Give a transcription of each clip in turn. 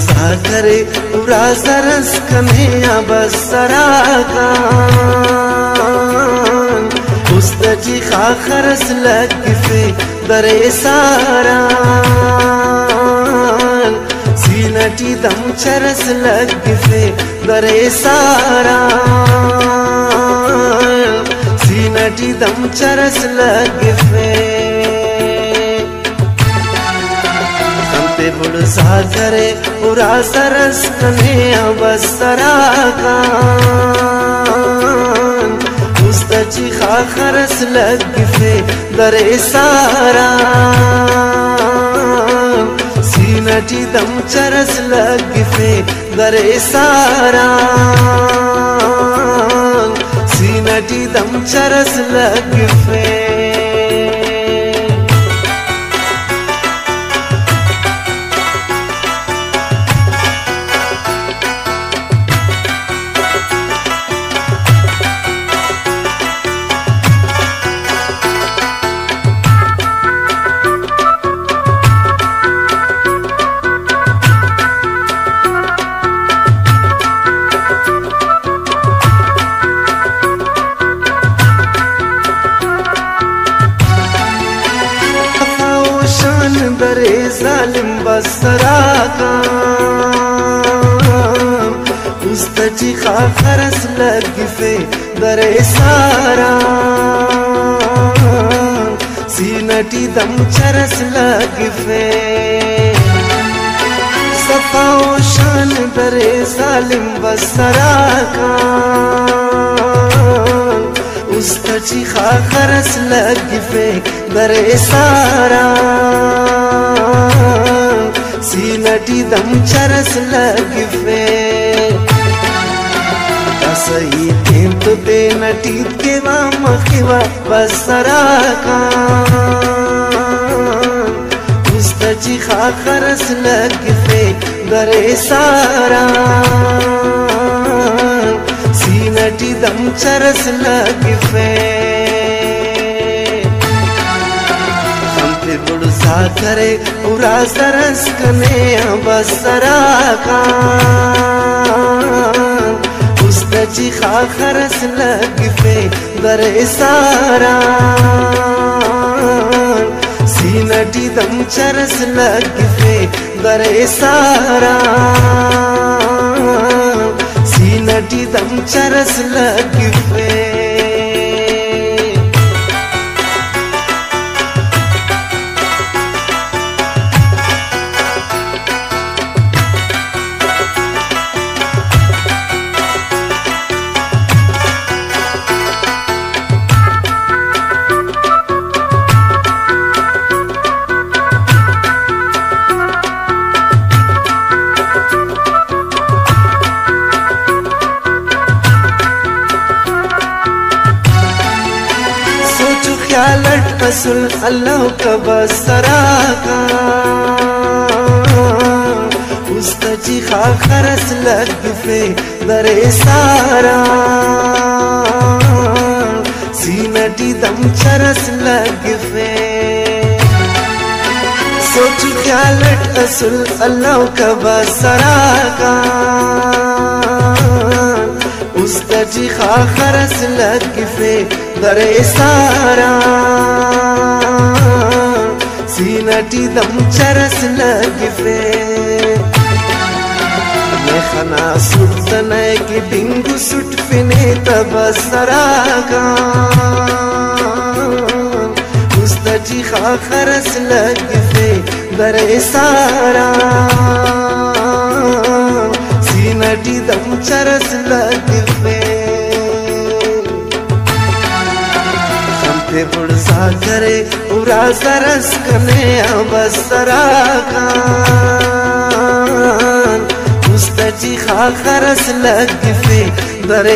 सागरे उरा सरस कन्हैया बसराकान उस्तची खाखरस लगिफे दरे सारान सीनटी दम चरस लगिफे दरे सारान सीनटी दम चरस लगिफे बुड़ सागरे उरा सरस कन्हैया बसराकान उस्तची खाखरस लगिफे दरे सारान सीनटी दम चरस लगिफे दरे सारान सीनटी दम चरस लगिफे दरे जालिम बसराकान उस्तची खाखरस लगिफे दरे सारान सीनटी दम चरस लगिफे सफाओ शान दरे जालिम बसराकान उस्तची खाखरस लगिफे दरे सारान सीनटी दम चरस लगिफे असई तेंत ते नटी केवा मखिवा बसराकान उस्तची खाखरस लगिफे दरे सारान सीनटी दम चरस लगिफे बुड़ सागरे उरा सरस कन्हैया बसराकान उस्तची खाखरस लगिफे दरे सारान सीनटी दम चरस लगिफे दरे सारान सीनटी दम चरस लगिफे ख्यालट असल अल्लाह का बसराकान उस्तची खाखरस लगिफे दरे सारान सीनटी दम चरस लगिफे सोच ख्यालट असल अल्लाह का बसराकान उस्तची खाखरस लगिफे दरे सारान सीनटी दम चरस लगिफे मेखना सुल्तने की डिंगु सुट फिने तबसराकान उस्तची खाखरस लगिफे दरे सारान सीनटी दम चरस लगिफे बुड़ सागरे उरा सरस कन्हैया बसराकान उस्तची खाखरस लगिफे दरे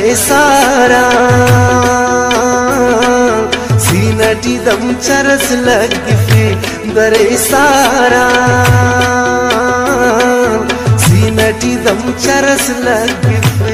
सारान सीनटी दम चरस लगिफे दरे सारान सीनटी दम चरस लगिफे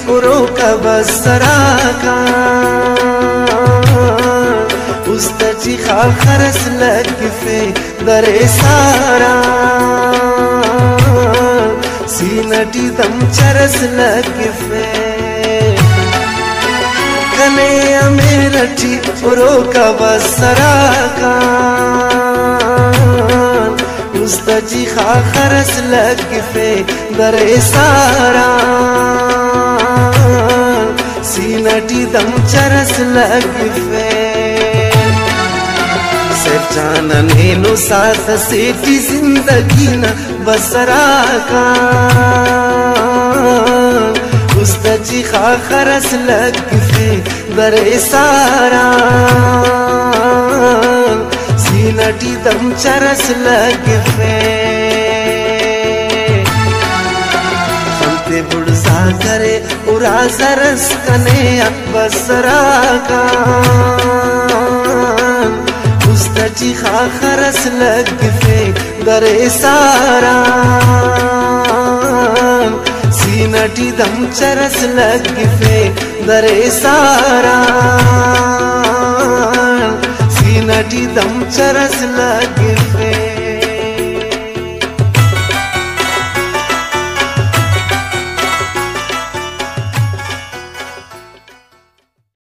उरो का बसरा का उस्तची खरस लकफे दरे सारा सीनटी दम चरस लकफे कने अमेरठी उरो का बसरा का उस्तची खरस लकफे दरे सारा सीनटी दम चरस लकफे जाना नेनु साथ सेठी जिंदगी न बसरा का उस्तची खरस लकफे दरे सारा सीनटी दम चरस लकफे खमते बुड़सा करे उरा जरस कने बसरा का उस्तची खरस लकफे दरे सारा सीनटी दम चरस लकफे दरे सारा सीनटी दम चरस लकफे